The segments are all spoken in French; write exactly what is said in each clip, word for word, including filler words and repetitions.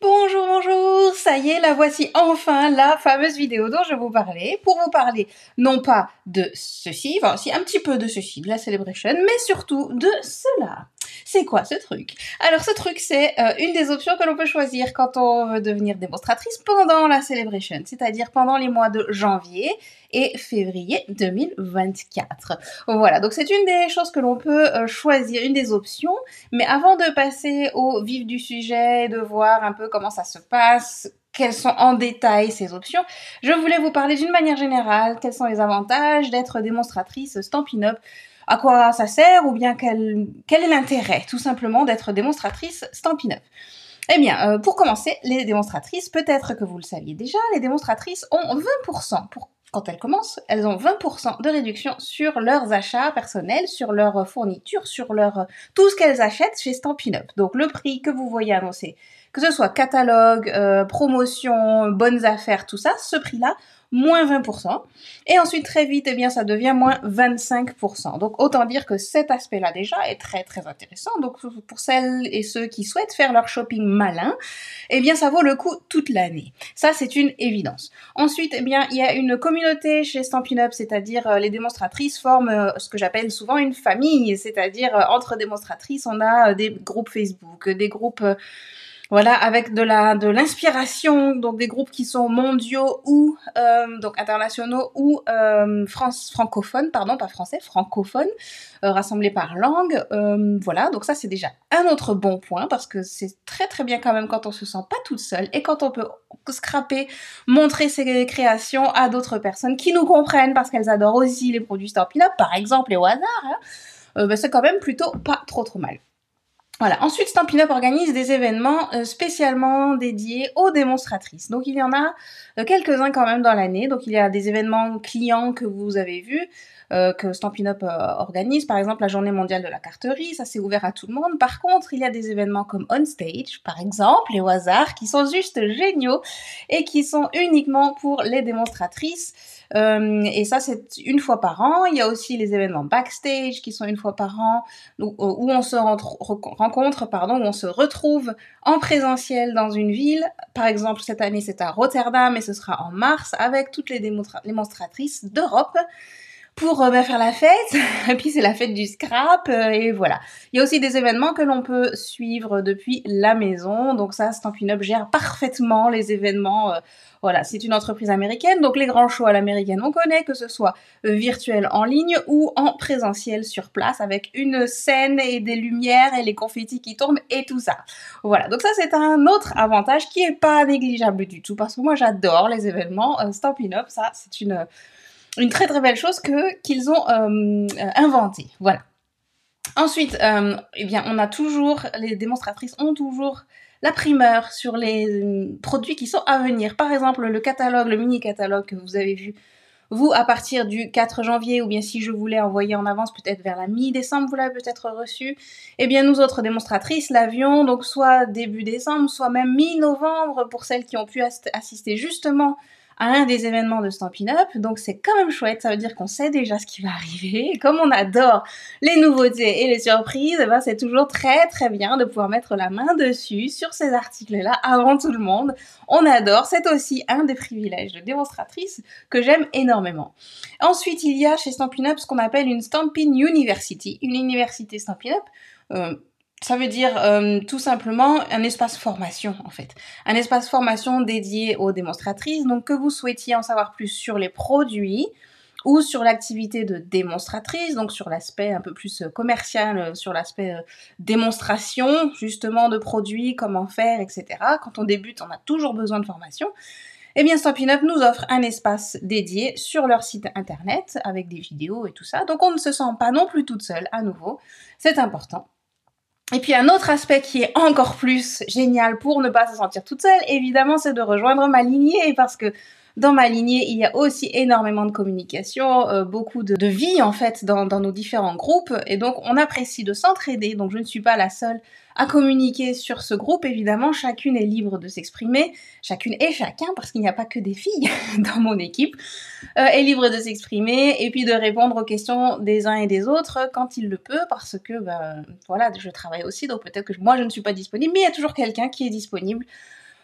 Bonjour, bonjour, ça y est, la voici enfin, la fameuse vidéo dont je vous parlais, pour vous parler non pas de ceci, enfin si un petit peu de ceci, de la Celebration, mais surtout de cela. C'est quoi ce truc? Alors ce truc, c'est euh, une des options que l'on peut choisir quand on veut devenir démonstratrice pendant la Celebration, c'est-à-dire pendant les mois de janvier et février deux mille vingt-quatre. Voilà, donc c'est une des choses que l'on peut euh, choisir, une des options, mais avant de passer au vif du sujet, de voir un peu comment ça se passe, quelles sont en détail ces options, je voulais vous parler d'une manière générale, quels sont les avantages d'être démonstratrice Stampin' Up, à quoi ça sert, ou bien quel, quel est l'intérêt, tout simplement, d'être démonstratrice Stampin' Up. Eh bien, euh, pour commencer, les démonstratrices, peut-être que vous le saviez déjà, les démonstratrices ont vingt pour cent pour quand elles commencent, elles ont vingt pour cent de réduction sur leurs achats personnels, sur leurs fournitures, sur leur tout ce qu'elles achètent chez Stampin' Up. Donc le prix que vous voyez annoncé, que ce soit catalogue, euh, promotion, bonnes affaires, tout ça, ce prix-là, moins vingt pour cent. Et ensuite, très vite, eh bien, ça devient moins vingt-cinq pour cent. Donc, autant dire que cet aspect-là, déjà, est très, très intéressant. Donc, pour celles et ceux qui souhaitent faire leur shopping malin, eh bien, ça vaut le coup toute l'année. Ça, c'est une évidence. Ensuite, eh bien, il y a une communauté chez Stampin' Up, c'est-à-dire euh, les démonstratrices forment euh, ce que j'appelle souvent une famille, c'est-à-dire euh, entre démonstratrices, on a euh, des groupes Facebook, des groupes... Euh, Voilà, avec de la de l'inspiration, donc des groupes qui sont mondiaux ou euh, donc internationaux ou euh, France francophones, pardon, pas français, francophones, euh, rassemblés par langue. Euh, voilà, donc ça c'est déjà un autre bon point parce que c'est très très bien quand même quand on se sent pas toute seule et quand on peut scraper, montrer ses créations à d'autres personnes qui nous comprennent parce qu'elles adorent aussi les produits Stampin' Up, par exemple, et au hasard. Hein, euh, ben, c'est quand même plutôt pas trop trop mal. Voilà. Ensuite, Stampin' Up organise des événements euh, spécialement dédiés aux démonstratrices. Donc, il y en a euh, quelques-uns quand même dans l'année. Donc, il y a des événements clients que vous avez vus, euh, que Stampin' Up euh, organise. Par exemple, la Journée mondiale de la carterie, ça c'est ouvert à tout le monde. Par contre, il y a des événements comme On Stage, par exemple, et au hasard, qui sont juste géniaux et qui sont uniquement pour les démonstratrices. Euh, et ça, c'est une fois par an. Il y a aussi les événements backstage qui sont une fois par an, où, où on se rencontre, pardon, où on se retrouve en présentiel dans une ville. Par exemple, cette année, c'est à Rotterdam et ce sera en mars avec toutes les démonstratrices d'Europe pour euh, bah, faire la fête. Et puis, c'est la fête du scrap euh, et voilà. Il y a aussi des événements que l'on peut suivre depuis la maison. Donc ça, Stampin' Up gère parfaitement les événements. Euh, voilà, c'est une entreprise américaine. Donc les grands shows à l'américaine, on connaît, que ce soit euh, virtuel en ligne ou en présentiel sur place avec une scène et des lumières et les confettis qui tombent et tout ça. Voilà, donc ça, c'est un autre avantage qui est pas négligeable du tout parce que moi, j'adore les événements euh, Stampin' Up. Ça, c'est une... une très très belle chose que qu'ils ont euh, inventée. Voilà. Ensuite, euh, eh bien, on a toujours, les démonstratrices ont toujours la primeur sur les produits qui sont à venir. Par exemple, le catalogue, le mini-catalogue que vous avez vu, vous, à partir du quatre janvier, ou bien si je voulais envoyer en avance, peut-être vers la mi-décembre, vous l'avez peut-être reçu. Eh bien, nous autres démonstratrices l'avions, donc soit début décembre, soit même mi-novembre, pour celles qui ont pu assister justement à un des événements de Stampin' Up, donc c'est quand même chouette, ça veut dire qu'on sait déjà ce qui va arriver, et comme on adore les nouveautés et les surprises, eh ben c'est toujours très très bien de pouvoir mettre la main dessus, sur ces articles-là, avant tout le monde. On adore, c'est aussi un des privilèges de démonstratrice que j'aime énormément. Ensuite, il y a chez Stampin' Up ce qu'on appelle une Stampin' University, une université Stampin' Up, euh, ça veut dire euh, tout simplement un espace formation en fait. Un espace formation dédié aux démonstratrices, donc que vous souhaitiez en savoir plus sur les produits ou sur l'activité de démonstratrice, donc sur l'aspect un peu plus commercial, sur l'aspect euh, démonstration justement de produits, comment faire, et cetera. Quand on débute, on a toujours besoin de formation. Eh bien, Stampin' Up nous offre un espace dédié sur leur site internet avec des vidéos et tout ça. Donc on ne se sent pas non plus toute seule à nouveau, c'est important. Et puis un autre aspect qui est encore plus génial pour ne pas se sentir toute seule, évidemment, c'est de rejoindre ma lignée parce que dans ma lignée, il y a aussi énormément de communication, euh, beaucoup de, de vie en fait dans, dans nos différents groupes et donc on apprécie de s'entraider. Donc je ne suis pas la seule à communiquer sur ce groupe, évidemment, chacune est libre de s'exprimer, chacune et chacun, parce qu'il n'y a pas que des filles dans mon équipe, euh, est libre de s'exprimer et puis de répondre aux questions des uns et des autres quand il le peut, parce que, ben, voilà, je travaille aussi, donc peut-être que moi je ne suis pas disponible, mais il y a toujours quelqu'un qui est disponible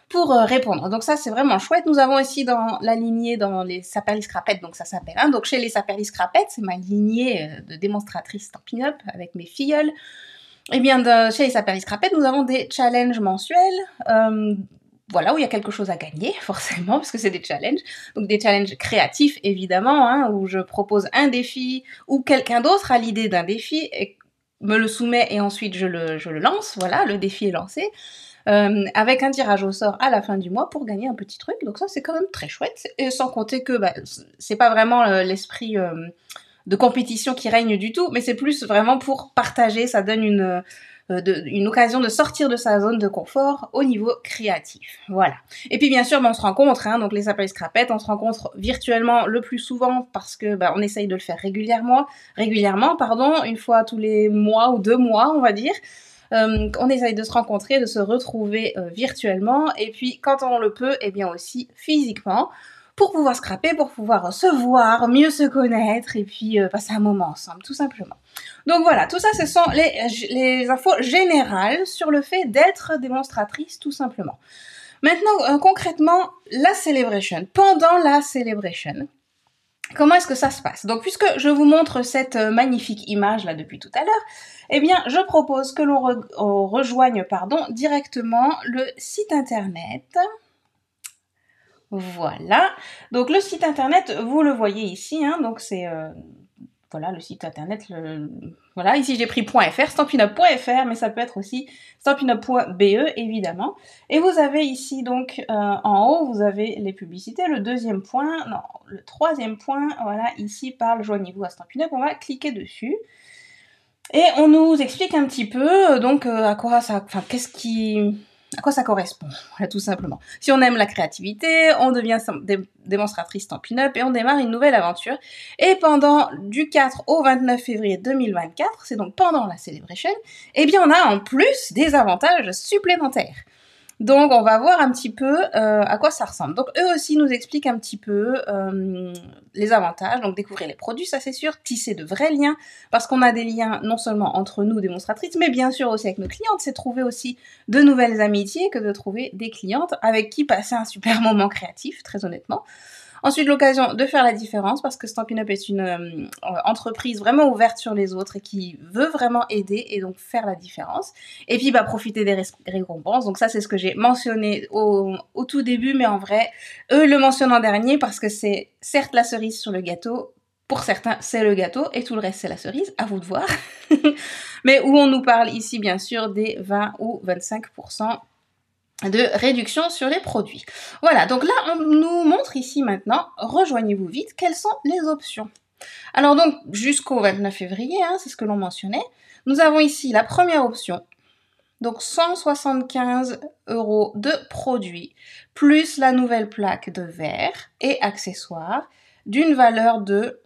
pour euh, répondre. Donc ça, c'est vraiment chouette. Nous avons ici dans la lignée, dans les Saperlis Crapettes, donc ça s'appelle, hein. Donc chez les Saperlis Crapettes, c'est ma lignée de démonstratrice Stampin' Up avec mes filleuls. Eh bien, de, chez les Saperlis Crapettes, nous avons des challenges mensuels, euh, voilà, où il y a quelque chose à gagner, forcément, parce que c'est des challenges. Donc des challenges créatifs, évidemment, hein, où je propose un défi, ou quelqu'un d'autre a l'idée d'un défi, et me le soumet, et ensuite je le, je le lance, voilà, le défi est lancé. Euh, avec un tirage au sort à la fin du mois pour gagner un petit truc, donc ça c'est quand même très chouette, et sans compter que bah, c'est pas vraiment euh, l'esprit euh, de compétition qui règne du tout, mais c'est plus vraiment pour partager, ça donne une, euh, de, une occasion de sortir de sa zone de confort au niveau créatif, voilà. Et puis bien sûr, bah, on se rencontre, hein, donc les Saperlis Crapettes, on se rencontre virtuellement le plus souvent parce que bah, on essaye de le faire régulièrement, régulièrement, pardon, une fois tous les mois ou deux mois, on va dire. Euh, on essaye de se rencontrer, de se retrouver euh, virtuellement, et puis quand on le peut, eh bien aussi physiquement, pour pouvoir scraper, pour pouvoir se voir, mieux se connaître, et puis euh, passer un moment ensemble, tout simplement. Donc voilà, tout ça, ce sont les, les infos générales sur le fait d'être démonstratrice, tout simplement. Maintenant, euh, concrètement, la celebration, pendant la celebration, comment est-ce que ça se passe? Donc, puisque je vous montre cette magnifique image là depuis tout à l'heure, eh bien, je propose que l'on re rejoigne, pardon, directement le site internet. Voilà. Donc, le site internet, vous le voyez ici, hein, donc c'est euh, voilà le site internet. Le, voilà, ici j'ai pris .fr, stampin' up point F R, mais ça peut être aussi stampin' up point B E évidemment. Et vous avez ici donc euh, en haut, vous avez les publicités. Le deuxième point, non, le troisième point, voilà, ici parle joignez-vous à Stampin' Up. On va cliquer dessus. Et on nous explique un petit peu, donc, euh, à quoi ça, enfin, qu'est-ce qui, à quoi ça correspond, voilà, tout simplement. Si on aime la créativité, on devient dé démonstratrice Stampin' Up et on démarre une nouvelle aventure. Et pendant du quatre au vingt-neuf février deux mille vingt-quatre, c'est donc pendant la celebration, eh bien, on a en plus des avantages supplémentaires. Donc, on va voir un petit peu euh, à quoi ça ressemble. Donc, eux aussi nous expliquent un petit peu euh, les avantages. Donc, découvrir les produits, ça c'est sûr. Tisser de vrais liens, parce qu'on a des liens non seulement entre nous, démonstratrices, mais bien sûr aussi avec nos clientes. C'est trouver aussi de nouvelles amitiés que de trouver des clientes avec qui passer un super moment créatif, très honnêtement. Ensuite, l'occasion de faire la différence, parce que Stampin' Up est une euh, entreprise vraiment ouverte sur les autres et qui veut vraiment aider et donc faire la différence. Et puis, bah, profiter des récompenses. Donc ça, c'est ce que j'ai mentionné au, au tout début, mais en vrai, eux le mentionnent en dernier parce que c'est certes la cerise sur le gâteau. Pour certains, c'est le gâteau et tout le reste, c'est la cerise. À vous de voir. Mais où on nous parle ici, bien sûr, des vingt ou vingt-cinq pour cent de réduction sur les produits. Voilà, donc là, on nous montre ici maintenant, rejoignez-vous vite, quelles sont les options. Alors donc, jusqu'au vingt-neuf février, hein, c'est ce que l'on mentionnait, nous avons ici la première option, donc cent soixante-quinze euros de produits, plus la nouvelle plaque de verre et accessoires, d'une valeur de...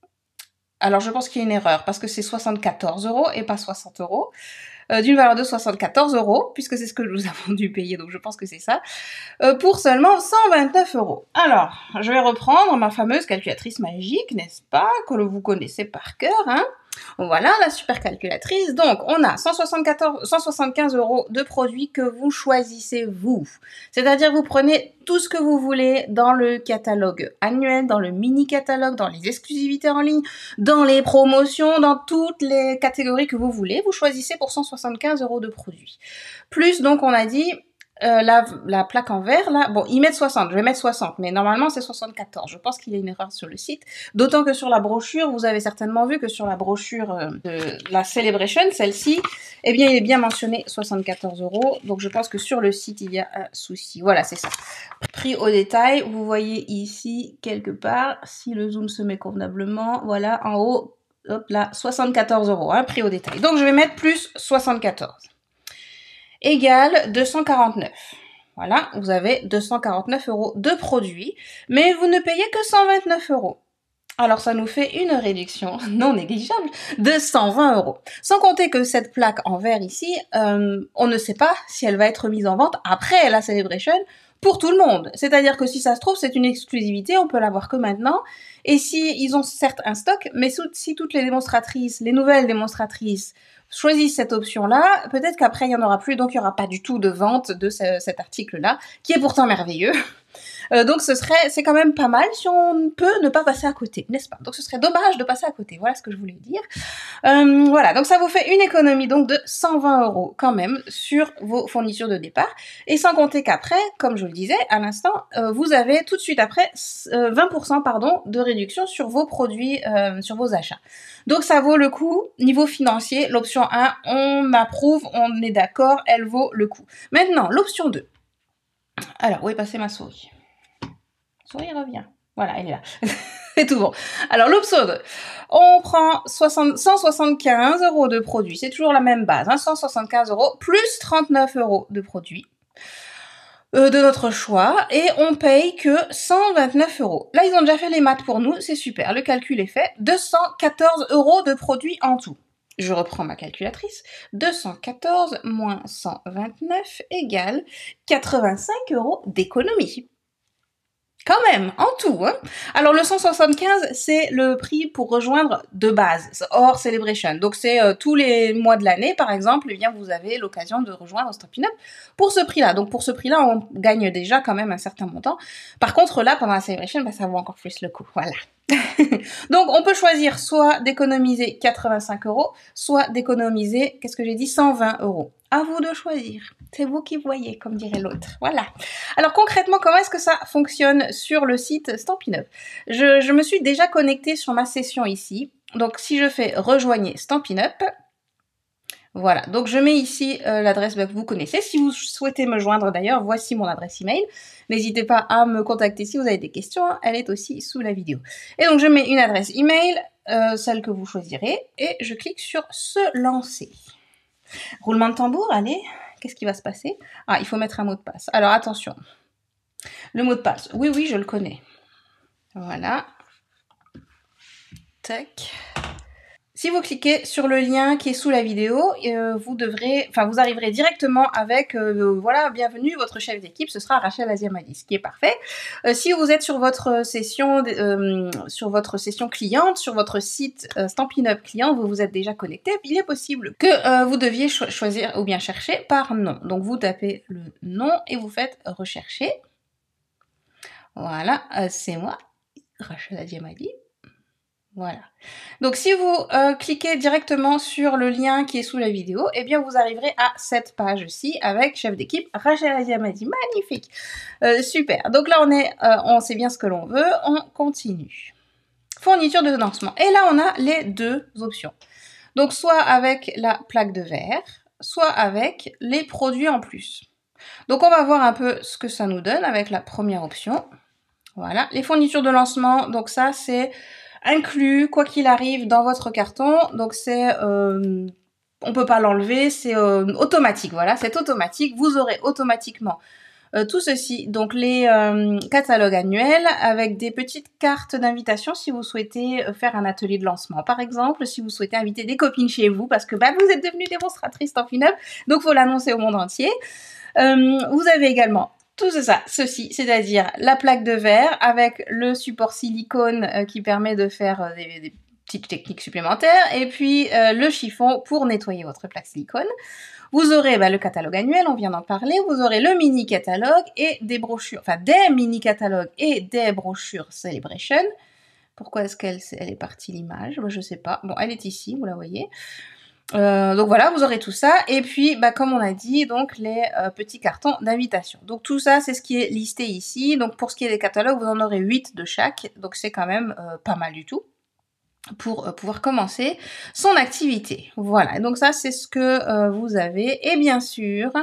Alors je pense qu'il y a une erreur, parce que c'est soixante-quatorze euros et pas soixante euros. Euh, d'une valeur de soixante-quatorze euros, puisque c'est ce que nous avons dû payer, donc je pense que c'est ça, euh, pour seulement cent vingt-neuf euros. Alors, je vais reprendre ma fameuse calculatrice magique, n'est-ce pas, que vous connaissez par cœur, hein. Voilà, la super calculatrice. Donc, on a cent soixante-quatorze, cent soixante-quinze euros de produits que vous choisissez vous. C'est-à-dire, vous prenez tout ce que vous voulez dans le catalogue annuel, dans le mini-catalogue, dans les exclusivités en ligne, dans les promotions, dans toutes les catégories que vous voulez. Vous choisissez pour cent soixante-quinze euros de produits. Plus, donc, on a dit... Euh, la, la plaque en verre, là, bon, ils mettent soixante, je vais mettre soixante, mais normalement c'est soixante-quatorze. Je pense qu'il y a une erreur sur le site. D'autant que sur la brochure, vous avez certainement vu que sur la brochure euh, de la Celebration, celle-ci, eh bien, il est bien mentionné soixante-quatorze euros. Donc, je pense que sur le site, il y a un souci. Voilà, c'est ça. Prix au détail, vous voyez ici, quelque part, si le zoom se met convenablement, voilà, en haut, hop là, soixante-quatorze euros, hein, prix au détail. Donc, je vais mettre plus soixante-quatorze. Égale deux cent quarante-neuf. Voilà, vous avez deux cent quarante-neuf euros de produits, mais vous ne payez que cent vingt-neuf euros. Alors ça nous fait une réduction non négligeable de cent vingt euros. Sans compter que cette plaque en verre ici, euh, on ne sait pas si elle va être mise en vente après la Celebration pour tout le monde. C'est-à-dire que si ça se trouve, c'est une exclusivité, on peut l'avoir que maintenant. Et si ils ont certes un stock, mais si toutes les démonstratrices, les nouvelles démonstratrices, choisissent cette option-là. Peut-être qu'après, il n'y en aura plus, donc il n'y aura pas du tout de vente de ce, cet article-là, qui est pourtant merveilleux. Euh, donc ce serait, c'est quand même pas mal si on peut ne pas passer à côté, n'est-ce pas? Donc ce serait dommage de passer à côté, voilà ce que je voulais dire. Euh, voilà, donc ça vous fait une économie donc de cent vingt euros quand même sur vos fournitures de départ. Et sans compter qu'après, comme je le disais à l'instant, euh, vous avez tout de suite après euh, vingt pour cent pardon, de réduction sur vos produits, euh, sur vos achats. Donc ça vaut le coup, niveau financier, l'option un, on approuve, on est d'accord, elle vaut le coup. Maintenant, l'option deux. Alors, où est passée ma souris? Souris revient. Voilà, elle est là. C'est tout bon. Alors, l'option deux. On prend soixante, cent soixante-quinze euros de produits. C'est toujours la même base. Hein, cent soixante-quinze euros plus trente-neuf euros de produits euh, de notre choix. Et on paye que cent vingt-neuf euros. Là, ils ont déjà fait les maths pour nous. C'est super. Le calcul est fait. deux cent quatorze euros de produits en tout. Je reprends ma calculatrice. deux cent quatorze moins cent vingt-neuf égale quatre-vingt-cinq euros d'économie. Quand même, en tout, hein. Alors, le cent soixante-quinze, c'est le prix pour rejoindre de base, hors Celebration. Donc, c'est euh, tous les mois de l'année, par exemple, eh bien, vous avez l'occasion de rejoindre Stampin' Up pour ce prix-là. Donc, pour ce prix-là, on gagne déjà quand même un certain montant. Par contre, là, pendant la Celebration, bah, ça vaut encore plus le coup. Voilà. Donc, on peut choisir soit d'économiser quatre-vingt-cinq euros, soit d'économiser, qu'est-ce que j'ai dit, cent vingt euros. À vous de choisir. C'est vous qui voyez, comme dirait l'autre. Voilà. Alors, concrètement, comment est-ce que ça fonctionne sur le site Stampin' Up? je, je me suis déjà connectée sur ma session ici. Donc, si je fais « Rejoignez Stampin' Up », voilà. Donc, je mets ici euh, l'adresse que vous connaissez. Si vous souhaitez me joindre, d'ailleurs, voici mon adresse email. N'hésitez pas à me contacter si vous avez des questions. Elle est aussi sous la vidéo. Et donc, je mets une adresse email, euh, celle que vous choisirez, et je clique sur « Se lancer ». Roulement de tambour, allez, qu'est-ce qui va se passer? Ah, il faut mettre un mot de passe. Alors, attention. Le mot de passe, oui, oui, je le connais. Voilà. Tac. Si vous cliquez sur le lien qui est sous la vidéo, euh, vous devrez, enfin, vous arriverez directement avec, euh, voilà, bienvenue, votre chef d'équipe, ce sera Rachel Aziamadi, ce qui est parfait. Euh, si vous êtes sur votre session, euh, sur votre session cliente, sur votre site euh, Stampin' Up client, vous vous êtes déjà connecté, il est possible que euh, vous deviez cho choisir ou bien chercher par nom. Donc, vous tapez le nom et vous faites rechercher. Voilà, euh, c'est moi, Rachel Aziamadi. Voilà. Donc, si vous euh, cliquez directement sur le lien qui est sous la vidéo, eh bien, vous arriverez à cette page-ci avec chef d'équipe Rachel Aziamadi. Magnifique. Euh, super. Donc là, on est, euh, on sait bien ce que l'on veut. On continue. Fourniture de lancement. Et là, on a les deux options. Donc, soit avec la plaque de verre, soit avec les produits en plus. Donc, on va voir un peu ce que ça nous donne avec la première option. Voilà. Les fournitures de lancement. Donc, ça, c'est inclus, quoi qu'il arrive, dans votre carton. Donc, c'est... Euh, on peut pas l'enlever, c'est euh, automatique. Voilà, c'est automatique. Vous aurez automatiquement euh, tout ceci. Donc, les euh, catalogues annuels avec des petites cartes d'invitation si vous souhaitez faire un atelier de lancement. Par exemple, si vous souhaitez inviter des copines chez vous parce que bah, vous êtes devenue démonstratrice Stampin' Up, donc faut l'annoncer au monde entier. Euh, vous avez également tout ça, ceci, c'est-à-dire la plaque de verre avec le support silicone euh, qui permet de faire euh, des, des petites techniques supplémentaires et puis euh, le chiffon pour nettoyer votre plaque silicone. Vous aurez bah, le catalogue annuel, on vient d'en parler, vous aurez le mini-catalogue et des brochures, enfin des mini-catalogues et des brochures Celebration. Pourquoi est-ce qu'elle elle est partie l'image? Bah, je sais pas. Bon, elle est ici, vous la voyez. Euh, donc voilà, vous aurez tout ça. Et puis, bah, comme on a dit, donc les euh, petits cartons d'invitation. Donc tout ça, c'est ce qui est listé ici. Donc pour ce qui est des catalogues, vous en aurez huit de chaque. Donc c'est quand même euh, pas mal du tout pour euh, pouvoir commencer son activité. Voilà, donc ça, c'est ce que euh, vous avez. Et bien sûr...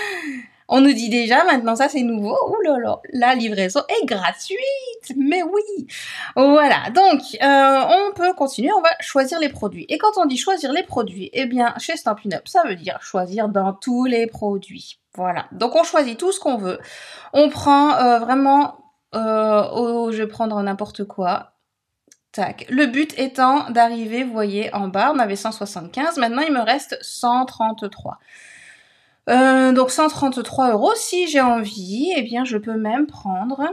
On nous dit déjà, maintenant ça c'est nouveau, ouh là là, la livraison est gratuite, mais oui. Voilà, donc euh, on peut continuer, on va choisir les produits. Et quand on dit choisir les produits, eh bien chez Stampin' Up, ça veut dire choisir dans tous les produits. Voilà, donc on choisit tout ce qu'on veut. On prend euh, vraiment, euh, oh, je vais prendre n'importe quoi. Tac. Le but étant d'arriver, vous voyez, en bas, on avait cent soixante-quinze, maintenant il me reste cent trente-trois. Euh, donc cent trente-trois euros, si j'ai envie, eh bien je peux même prendre,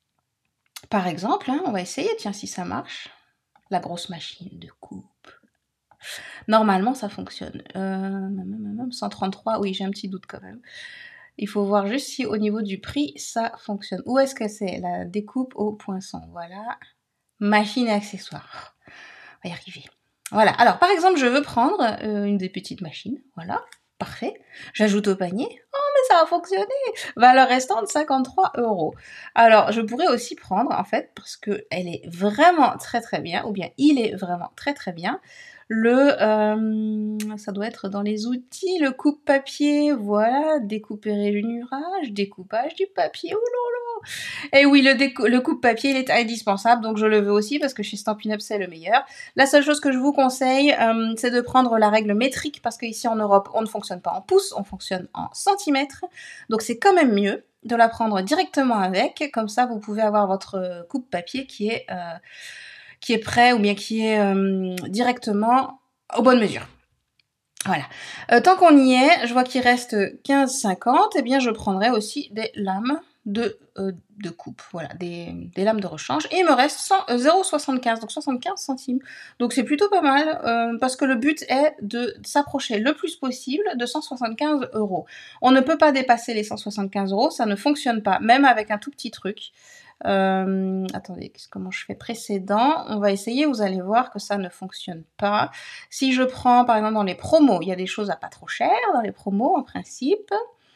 par exemple, hein, on va essayer, tiens si ça marche, la grosse machine de coupe. Normalement, ça fonctionne. Euh, cent trente-trois, oui, j'ai un petit doute quand même. Il faut voir juste si au niveau du prix, ça fonctionne. Où est-ce que c'est? La découpe au poinçon, voilà. Machine et accessoires. On va y arriver. Voilà, alors par exemple, je veux prendre euh, une des petites machines, voilà, parfait. J'ajoute au panier. Oh, mais ça a fonctionné! Valeur restante, cinquante-trois euros. Alors, je pourrais aussi prendre, en fait, parce que elle est vraiment très très bien, ou bien il est vraiment très très bien, le, euh, ça doit être dans les outils, le coupe-papier, voilà, découper et rainurage, découpage du papier, oh là là. Et oui, le, le coupe-papier, il est indispensable, donc je le veux aussi parce que chez Stampin' Up, c'est le meilleur. La seule chose que je vous conseille, euh, c'est de prendre la règle métrique, parce qu'ici en Europe, on ne fonctionne pas en pouces, on fonctionne en centimètres, donc c'est quand même mieux de la prendre directement avec, comme ça vous pouvez avoir votre coupe-papier qui est... Euh, qui est prêt ou bien qui est euh, directement aux bonnes mesures. Voilà. Euh, tant qu'on y est, je vois qu'il reste quinze cinquante, et eh bien je prendrai aussi des lames de, euh, de coupe, voilà, des, des lames de rechange, et il me reste zéro virgule soixante-quinze, donc soixante-quinze centimes. Donc c'est plutôt pas mal, euh, parce que le but est de s'approcher le plus possible de cent soixante-quinze euros. On ne peut pas dépasser les cent soixante-quinze euros, ça ne fonctionne pas, même avec un tout petit truc. Euh, attendez, comment je fais précédent? On va essayer, vous allez voir que ça ne fonctionne pas. Si je prends, par exemple, dans les promos, il y a des choses à pas trop cher dans les promos, en principe.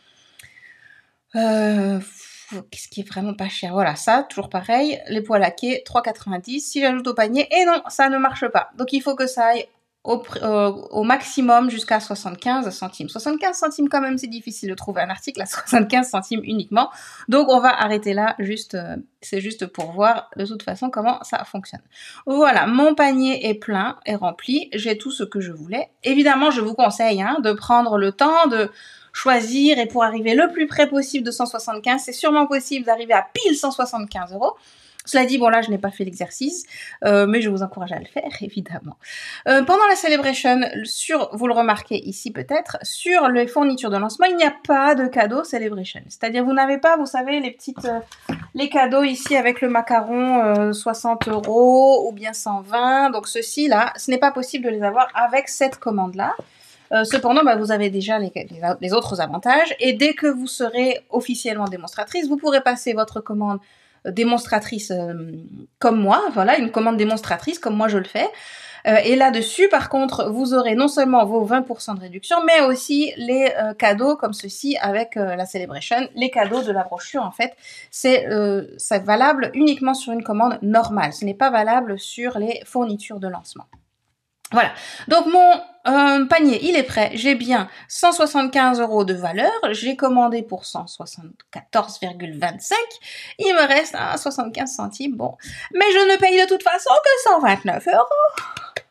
Euh, Qu'est-ce qui est vraiment pas cher? Voilà, ça, toujours pareil. Les pois laqués, trois quatre-vingt-dix. Si j'ajoute au panier, et non, ça ne marche pas. Donc, il faut que ça aille Au, euh, au maximum jusqu'à soixante-quinze centimes. soixante-quinze centimes quand même, c'est difficile de trouver un article à soixante-quinze centimes uniquement. Donc on va arrêter là, juste, euh, c'est juste pour voir de toute façon comment ça fonctionne. Voilà, mon panier est plein, est rempli, j'ai tout ce que je voulais. Évidemment, je vous conseille hein, de prendre le temps de choisir et pour arriver le plus près possible de cent soixante-quinze, c'est sûrement possible d'arriver à pile cent soixante-quinze euros. Cela dit, bon là, je n'ai pas fait l'exercice, euh, mais je vous encourage à le faire, évidemment. Euh, pendant la Celebration, sur, vous le remarquez ici peut-être, sur les fournitures de lancement, il n'y a pas de cadeau Celebration. C'est-à-dire, vous n'avez pas, vous savez, les petites, euh, les cadeaux ici avec le macaron euh, soixante euros ou bien cent vingt. Donc ceci là, ce n'est pas possible de les avoir avec cette commande-là. Euh, cependant, bah, vous avez déjà les, les, les autres avantages. Et dès que vous serez officiellement démonstratrice, vous pourrez passer votre commande démonstratrice euh, comme moi, voilà, une commande démonstratrice comme moi je le fais. Euh, et là-dessus, par contre, vous aurez non seulement vos vingt pour cent de réduction, mais aussi les euh, cadeaux comme ceci avec euh, la Celebration. Les cadeaux de la brochure, en fait, c'est euh, valable uniquement sur une commande normale. Ce n'est pas valable sur les fournitures de lancement. Voilà, donc mon euh, panier, il est prêt. J'ai bien cent soixante-quinze euros de valeur. J'ai commandé pour cent soixante-quatorze virgule vingt-cinq. Il me reste ah, soixante-quinze centimes. Bon, mais je ne paye de toute façon que cent vingt-neuf euros.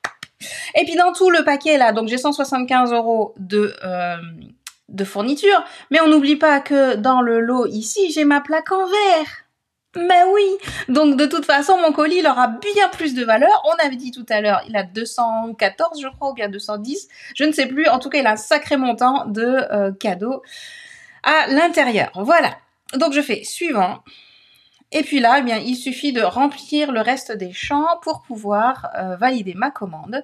Et puis dans tout le paquet là, donc j'ai cent soixante-quinze euros de euh, de fourniture. Mais on n'oublie pas que dans le lot ici, j'ai ma plaque en verre. Mais oui, donc de toute façon, mon colis, il aura bien plus de valeur. On avait dit tout à l'heure, il a deux cent quatorze, je crois, ou bien deux cent dix. Je ne sais plus. En tout cas, il a un sacré montant de euh, cadeaux à l'intérieur. Voilà. Donc, je fais suivant. Et puis là, eh bien, il suffit de remplir le reste des champs pour pouvoir euh, valider ma commande.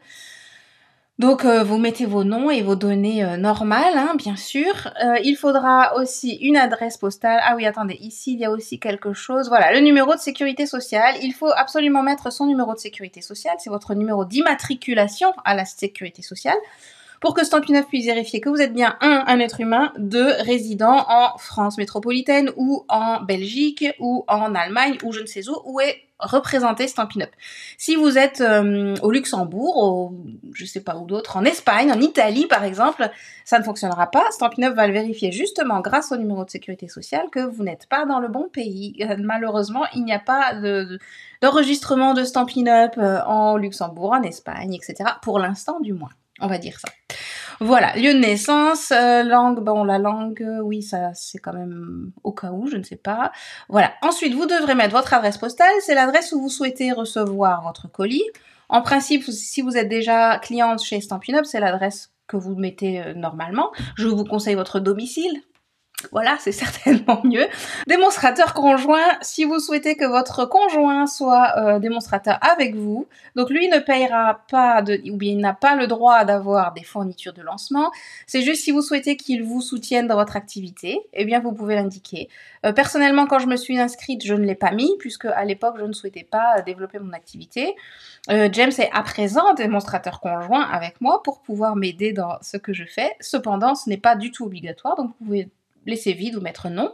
Donc, euh, vous mettez vos noms et vos données euh, normales, hein, bien sûr. Euh, il faudra aussi une adresse postale. Ah oui, attendez, ici, il y a aussi quelque chose. Voilà, le numéro de sécurité sociale. Il faut absolument mettre son numéro de sécurité sociale. C'est votre numéro d'immatriculation à la sécurité sociale pour que Stampin' Up puisse vérifier que vous êtes bien, un, un être humain, deux, résident en France métropolitaine ou en Belgique ou en Allemagne ou je ne sais où, où est représenté Stampin' Up. Si vous êtes euh, au Luxembourg, au, je sais pas où d'autre, en Espagne, en Italie par exemple, ça ne fonctionnera pas. Stampin' Up va le vérifier justement grâce au numéro de sécurité sociale que vous n'êtes pas dans le bon pays. Euh, malheureusement, il n'y a pas de, d'enregistrement de Stampin' Up euh, en Luxembourg, en Espagne, et cetera. Pour l'instant du moins. On va dire ça. Voilà, lieu de naissance, euh, langue, bon la langue, euh, oui ça c'est quand même au cas où, je ne sais pas. Voilà, ensuite vous devrez mettre votre adresse postale, c'est l'adresse où vous souhaitez recevoir votre colis. En principe, si vous êtes déjà cliente chez Stampin' Up, c'est l'adresse que vous mettez euh, normalement. Je vous conseille votre domicile. Voilà, c'est certainement mieux. Démonstrateur conjoint, si vous souhaitez que votre conjoint soit euh, démonstrateur avec vous, donc lui ne payera pas, de, ou bien il n'a pas le droit d'avoir des fournitures de lancement, c'est juste si vous souhaitez qu'il vous soutienne dans votre activité, eh bien vous pouvez l'indiquer. Euh, personnellement, quand je me suis inscrite, je ne l'ai pas mis, puisque à l'époque, je ne souhaitais pas développer mon activité. Euh, James est à présent démonstrateur conjoint avec moi pour pouvoir m'aider dans ce que je fais. Cependant, ce n'est pas du tout obligatoire, donc vous pouvez laisser vide ou mettre non.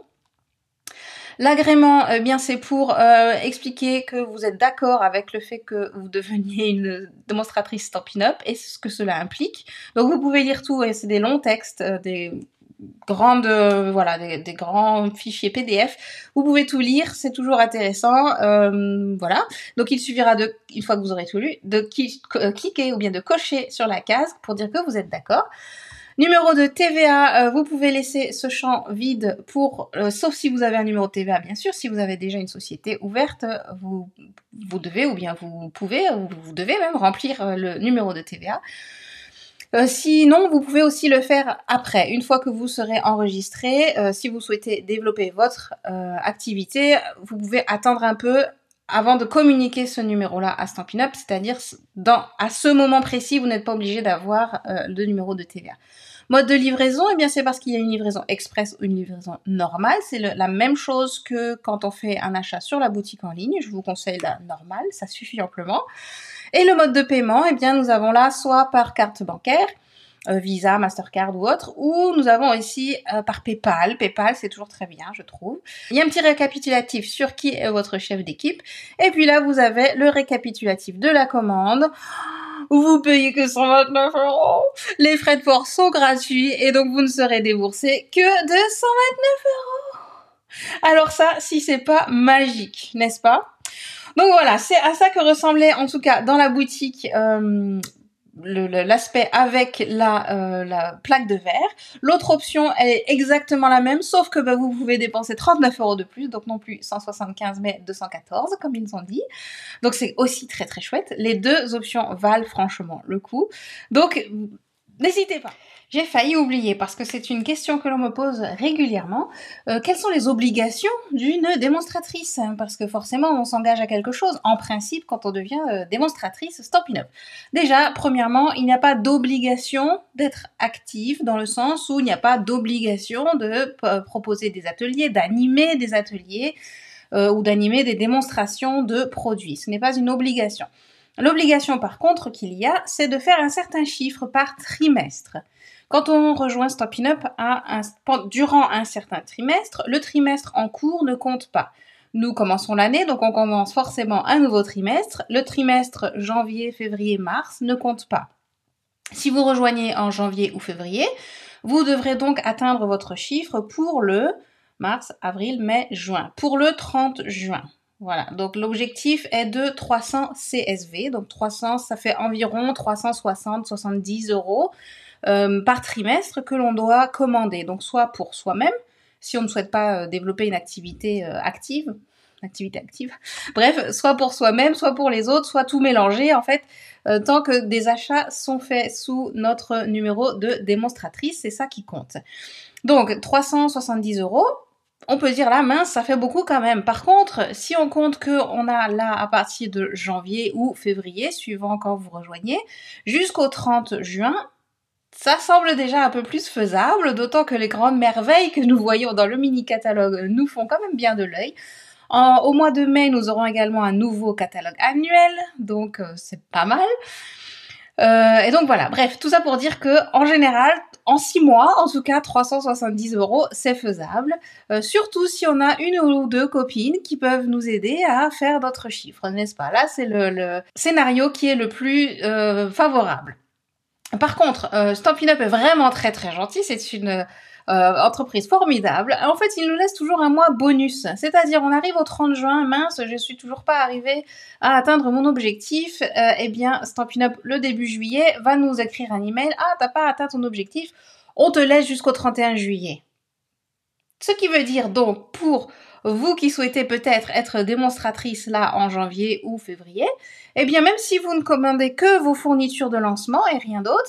L'agrément, eh bien, c'est pour euh, expliquer que vous êtes d'accord avec le fait que vous deveniez une démonstratrice Stampin' Up et ce que cela implique. Donc vous pouvez lire tout, et c'est des longs textes, euh, des grandes, euh, voilà, des, des grands fichiers P D F. Vous pouvez tout lire, c'est toujours intéressant, euh, voilà. Donc il suffira de, une fois que vous aurez tout lu, de cliquer ou bien de cocher sur la case pour dire que vous êtes d'accord. Numéro de T V A, euh, vous pouvez laisser ce champ vide pour, euh, sauf si vous avez un numéro de T V A bien sûr, si vous avez déjà une société ouverte, vous, vous devez ou bien vous pouvez, ou vous devez même remplir euh, le numéro de T V A. Euh, sinon, vous pouvez aussi le faire après, une fois que vous serez enregistré. Euh, si vous souhaitez développer votre euh, activité, vous pouvez attendre un peu avant de communiquer ce numéro-là à Stampin' Up, c'est-à-dire dans à ce moment précis, vous n'êtes pas obligé d'avoir euh, le numéro de T V A. Mode de livraison, eh bien c'est parce qu'il y a une livraison express ou une livraison normale. C'est la même chose que quand on fait un achat sur la boutique en ligne. Je vous conseille la normale, ça suffit amplement. Et le mode de paiement, eh bien nous avons là soit par carte bancaire, euh, Visa, Mastercard ou autre, ou nous avons ici euh, par PayPal. PayPal, c'est toujours très bien, je trouve. Il y a un petit récapitulatif sur qui est votre chef d'équipe. Et puis là, vous avez le récapitulatif de la commande. Vous payez que cent vingt-neuf euros. Les frais de port sont gratuits et donc vous ne serez déboursé que de cent vingt-neuf euros. Alors ça, si c'est pas magique, n'est-ce pas? Donc voilà, c'est à ça que ressemblait en tout cas dans la boutique euh, l'aspect avec la, euh, la plaque de verre. L'autre option, elle est exactement la même, sauf que bah, vous pouvez dépenser trente-neuf euros de plus, donc non plus cent soixante-quinze mais deux cent quatorze, comme ils nous ont dit. Donc c'est aussi très très chouette. Les deux options valent franchement le coup. Donc n'hésitez pas. J'ai failli oublier, parce que c'est une question que l'on me pose régulièrement. Euh, quelles sont les obligations d'une démonstratrice? Parce que forcément, on s'engage à quelque chose, en principe, quand on devient euh, démonstratrice Stampin' Up. Déjà, premièrement, il n'y a pas d'obligation d'être active, dans le sens où il n'y a pas d'obligation de euh, proposer des ateliers, d'animer des ateliers, euh, ou d'animer des démonstrations de produits. Ce n'est pas une obligation. L'obligation, par contre, qu'il y a, c'est de faire un certain chiffre par trimestre. Quand on rejoint Stampin' Up à un, durant un certain trimestre, le trimestre en cours ne compte pas. Nous commençons l'année, donc on commence forcément un nouveau trimestre. Le trimestre janvier, février, mars ne compte pas. Si vous rejoignez en janvier ou février, vous devrez donc atteindre votre chiffre pour le mars, avril, mai, juin. Pour le trente juin. Voilà, donc l'objectif est de trois cents C S V, donc trois cents, ça fait environ trois cent soixante à soixante-dix euros euh, par trimestre que l'on doit commander. Donc soit pour soi-même, si on ne souhaite pas euh, développer une activité euh, active, activité active, bref, soit pour soi-même, soit pour les autres, soit tout mélanger en fait, euh, tant que des achats sont faits sous notre numéro de démonstratrice, c'est ça qui compte. Donc trois cent soixante-dix euros. On peut dire là, mince, ça fait beaucoup quand même. Par contre, si on compte qu'on a là à partir de janvier ou février, suivant quand vous rejoignez, jusqu'au trente juin, ça semble déjà un peu plus faisable, d'autant que les grandes merveilles que nous voyons dans le mini-catalogue nous font quand même bien de l'œil. En, au mois de mai, nous aurons également un nouveau catalogue annuel, donc euh, c'est pas mal. Euh, et donc voilà, bref, tout ça pour dire que en général, en six mois, en tout cas, trois cent soixante-dix euros, c'est faisable. Euh, surtout si on a une ou deux copines qui peuvent nous aider à faire d'autres chiffres, n'est-ce pas? Là, c'est le, le scénario qui est le plus euh, favorable. Par contre, euh, Stampin' Up est vraiment très très gentil, c'est une euh, entreprise formidable. En fait, il nous laisse toujours un mois bonus, c'est-à-dire on arrive au trente juin, mince, je suis toujours pas arrivée à atteindre mon objectif, euh, eh bien Stampin' Up le début juillet va nous écrire un email, ah t'as pas atteint ton objectif, on te laisse jusqu'au trente et un juillet. Ce qui veut dire donc pour vous qui souhaitez peut-être être démonstratrice là en janvier ou février, eh bien même si vous ne commandez que vos fournitures de lancement et rien d'autre,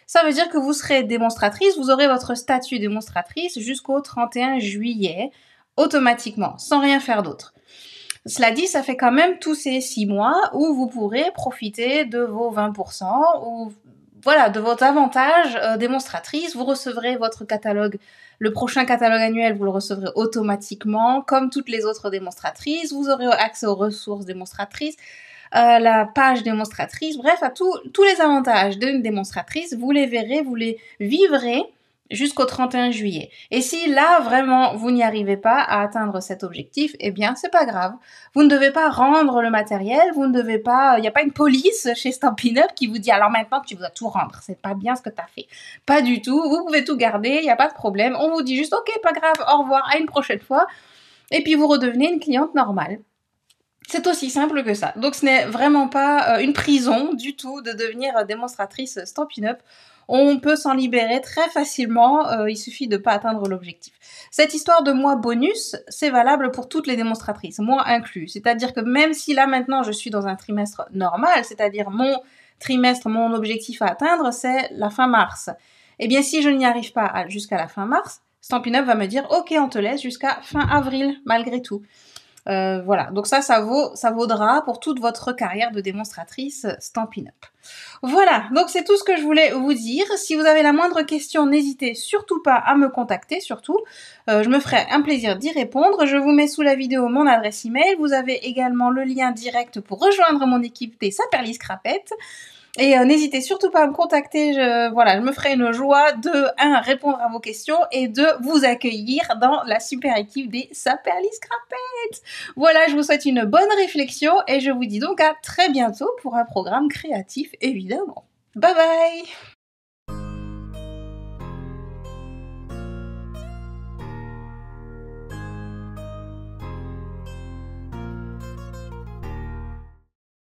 Ça veut dire que vous serez démonstratrice, vous aurez votre statut démonstratrice jusqu'au trente et un juillet, automatiquement, sans rien faire d'autre. Cela dit, ça fait quand même tous ces six mois où vous pourrez profiter de vos vingt pour cent ou voilà, de votre avantage euh, démonstratrice. Vous recevrez votre catalogue, le prochain catalogue annuel, vous le recevrez automatiquement, comme toutes les autres démonstratrices. Vous aurez accès aux ressources démonstratrices, euh, la page démonstratrice, bref, à tout, tous les avantages d'une démonstratrice, vous les verrez, vous les vivrez jusqu'au trente et un juillet. Et si là, vraiment, vous n'y arrivez pas à atteindre cet objectif, eh bien, c'est pas grave. Vous ne devez pas rendre le matériel, vous ne devez pas, il n'y a pas une police chez Stampin' Up qui vous dit, alors maintenant, tu dois tout rendre. C'est pas bien ce que t'as fait. Pas du tout. Vous pouvez tout garder, il n'y a pas de problème. On vous dit juste, ok, pas grave, au revoir, à une prochaine fois. Et puis, vous redevenez une cliente normale. C'est aussi simple que ça. Donc, ce n'est vraiment pas euh, une prison du tout de devenir démonstratrice Stampin' Up. On peut s'en libérer très facilement, euh, il suffit de pas atteindre l'objectif. Cette histoire de mois bonus, c'est valable pour toutes les démonstratrices, moi inclus. C'est-à-dire que même si là maintenant je suis dans un trimestre normal, c'est-à-dire mon trimestre, mon objectif à atteindre, c'est la fin mars. Eh bien si je n'y arrive pas jusqu'à la fin mars, Stampin' Up va me dire « Ok, on te laisse jusqu'à fin avril, malgré tout ». Euh, voilà, donc ça, ça vaut, ça vaudra pour toute votre carrière de démonstratrice Stampin' Up. Voilà, donc c'est tout ce que je voulais vous dire. Si vous avez la moindre question, n'hésitez surtout pas à me contacter, surtout. Euh, je me ferai un plaisir d'y répondre. Je vous mets sous la vidéo mon adresse email. Vous avez également le lien direct pour rejoindre mon équipe des Saperli Scrapettes. Et euh, n'hésitez surtout pas à me contacter, je, voilà, je me ferai une joie de, un, répondre à vos questions et de vous accueillir dans la super équipe des Saperli Scrapettes. Voilà, je vous souhaite une bonne réflexion et je vous dis donc à très bientôt pour un programme créatif, évidemment. Bye bye!